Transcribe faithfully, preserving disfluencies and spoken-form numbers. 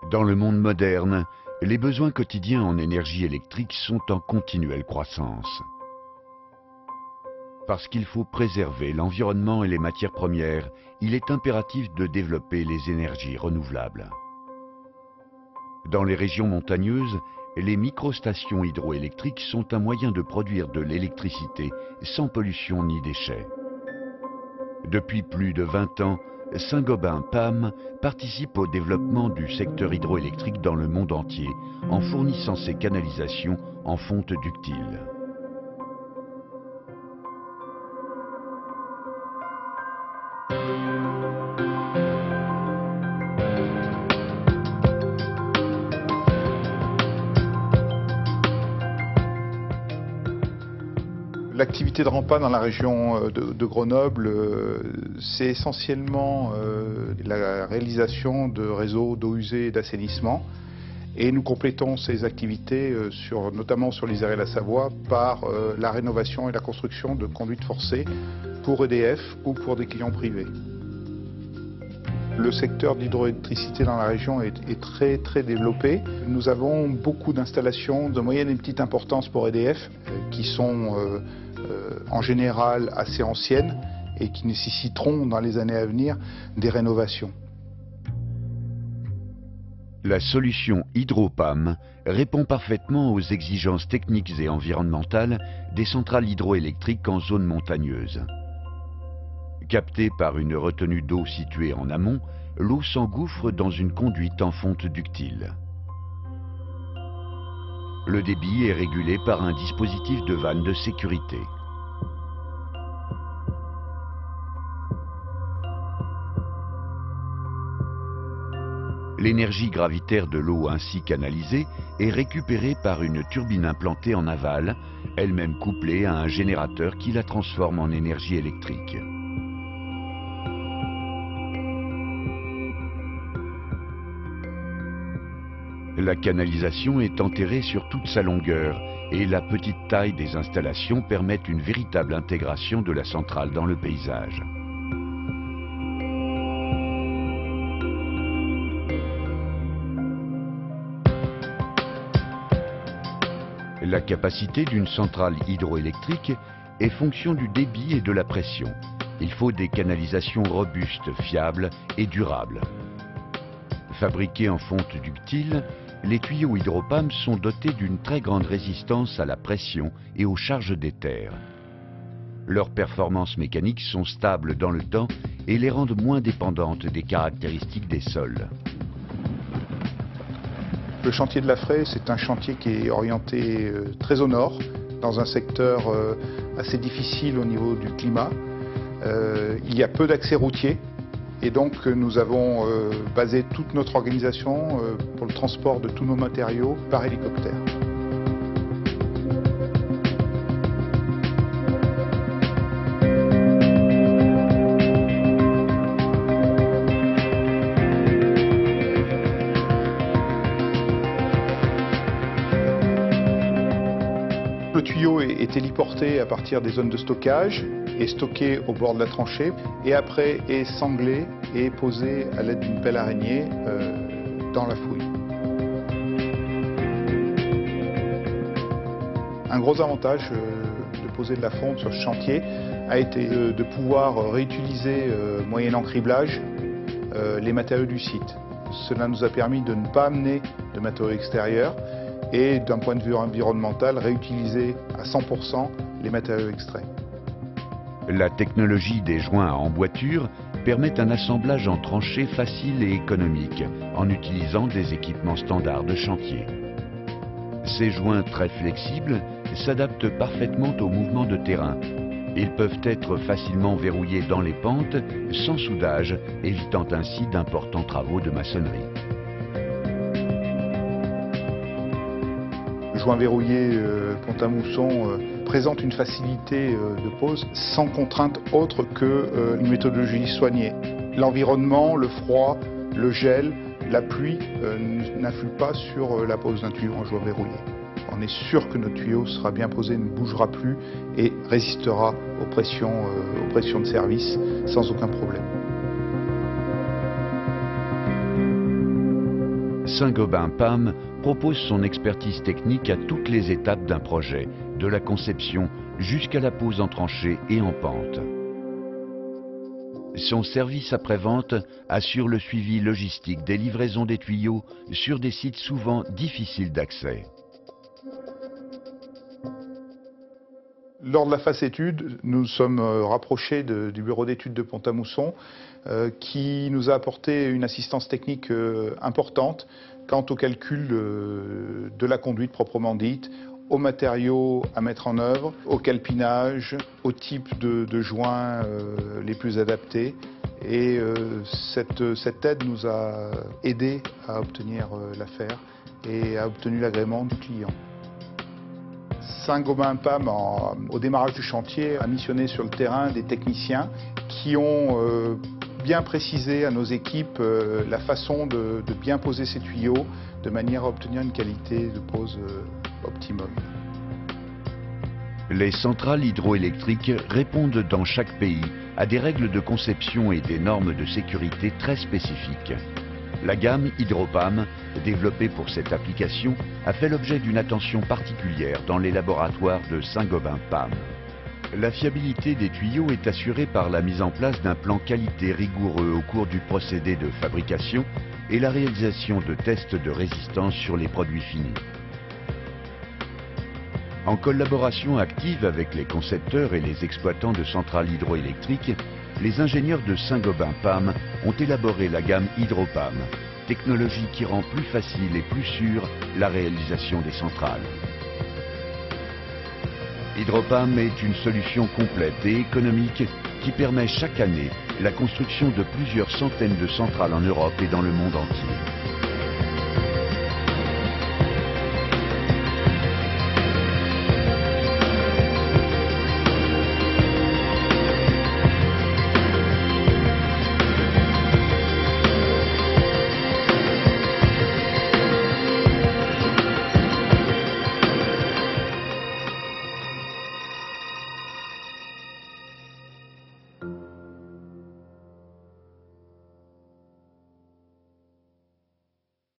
Dans le monde moderne, les besoins quotidiens en énergie électrique sont en continuelle croissance. Parce qu'il faut préserver l'environnement et les matières premières, il est impératif de développer les énergies renouvelables. Dans les régions montagneuses, les microstations hydroélectriques sont un moyen de produire de l'électricité sans pollution ni déchets. Depuis plus de vingt ans, Saint-Gobain P A M participe au développement du secteur hydroélectrique dans le monde entier en fournissant ses canalisations en fonte ductile. L'activité de Rampa dans la région de, de Grenoble, c'est essentiellement euh, la réalisation de réseaux d'eau usée et d'assainissement. Et nous complétons ces activités, euh, sur, notamment sur l'Isère et la Savoie, par euh, la rénovation et la construction de conduites forcées pour E D F ou pour des clients privés. Le secteur de l'hydroélectricité dans la région est, est très très développé. Nous avons beaucoup d'installations de moyenne et petite importance pour E D F euh, qui sont euh, euh, en général assez anciennes et qui nécessiteront dans les années à venir des rénovations. La solution Hydro-P A M répond parfaitement aux exigences techniques et environnementales des centrales hydroélectriques en zone montagneuse. Captée par une retenue d'eau située en amont, l'eau s'engouffre dans une conduite en fonte ductile. Le débit est régulé par un dispositif de vanne de sécurité. L'énergie gravitaire de l'eau ainsi canalisée est récupérée par une turbine implantée en aval, elle-même couplée à un générateur qui la transforme en énergie électrique. La canalisation est enterrée sur toute sa longueur et la petite taille des installations permet une véritable intégration de la centrale dans le paysage. La capacité d'une centrale hydroélectrique est fonction du débit et de la pression. Il faut des canalisations robustes, fiables et durables. Fabriqués en fonte ductile, les tuyaux Hydro-P A M sont dotés d'une très grande résistance à la pression et aux charges d'éther. Leurs performances mécaniques sont stables dans le temps et les rendent moins dépendantes des caractéristiques des sols. Le chantier de la Fraye, c'est un chantier qui est orienté euh, très au nord, dans un secteur euh, assez difficile au niveau du climat. Euh, il y a peu d'accès routier et donc nous avons euh, basé toute notre organisation euh, pour le transport de tous nos matériaux par hélicoptère. Le tuyau est héliporté à partir des zones de stockage, est stocké au bord de la tranchée et après est sanglé et posé à l'aide d'une pelle araignée euh, dans la fouille. Un gros avantage euh, de poser de la fonte sur ce chantier a été euh, de pouvoir réutiliser, euh, moyennant criblage, euh, les matériaux du site. Cela nous a permis de ne pas amener de matériaux extérieurs et d'un point de vue environnemental, réutiliser à cent pour cent les matériaux extraits. La technologie des joints à emboîture permet un assemblage en tranchée facile et économique en utilisant des équipements standards de chantier. Ces joints très flexibles s'adaptent parfaitement aux mouvements de terrain. Ils peuvent être facilement verrouillés dans les pentes sans soudage, évitant ainsi d'importants travaux de maçonnerie. Le joint verrouillé euh, Pont-à-Mousson euh, présente une facilité euh, de pose sans contrainte autre que euh, une méthodologie soignée. L'environnement, le froid, le gel, la pluie euh, n'influent pas sur euh, la pose d'un tuyau en joint verrouillé. On est sûr que notre tuyau sera bien posé, ne bougera plus et résistera aux pressions, euh, aux pressions de service sans aucun problème. Saint-Gobain-P A M propose son expertise technique à toutes les étapes d'un projet, de la conception jusqu'à la pose en tranchée et en pente. Son service après-vente assure le suivi logistique des livraisons des tuyaux sur des sites souvent difficiles d'accès. Lors de la phase étude, nous sommes rapprochés de, du bureau d'études de Pont-à-Mousson euh, qui nous a apporté une assistance technique euh, importante quant au calcul euh, de la conduite proprement dite, aux matériaux à mettre en œuvre, au calpinage, au type de, de joints euh, les plus adaptés. Et euh, cette, cette aide nous a aidé à obtenir euh, l'affaire et a obtenu l'agrément du client. Saint-Gobain-P A M, en, au démarrage du chantier, a missionné sur le terrain des techniciens qui ont euh, bien précisé à nos équipes euh, la façon de, de bien poser ces tuyaux de manière à obtenir une qualité de pose euh, optimum. Les centrales hydroélectriques répondent dans chaque pays à des règles de conception et des normes de sécurité très spécifiques. La gamme Hydro-P A M, développée pour cette application, a fait l'objet d'une attention particulière dans les laboratoires de Saint-Gobain-P A M. La fiabilité des tuyaux est assurée par la mise en place d'un plan qualité rigoureux au cours du procédé de fabrication et la réalisation de tests de résistance sur les produits finis. En collaboration active avec les concepteurs et les exploitants de centrales hydroélectriques, les ingénieurs de Saint-Gobain-P A M ont élaboré la gamme Hydro-P A M, technologie qui rend plus facile et plus sûre la réalisation des centrales. Hydro-P A M est une solution complète et économique qui permet chaque année la construction de plusieurs centaines de centrales en Europe et dans le monde entier.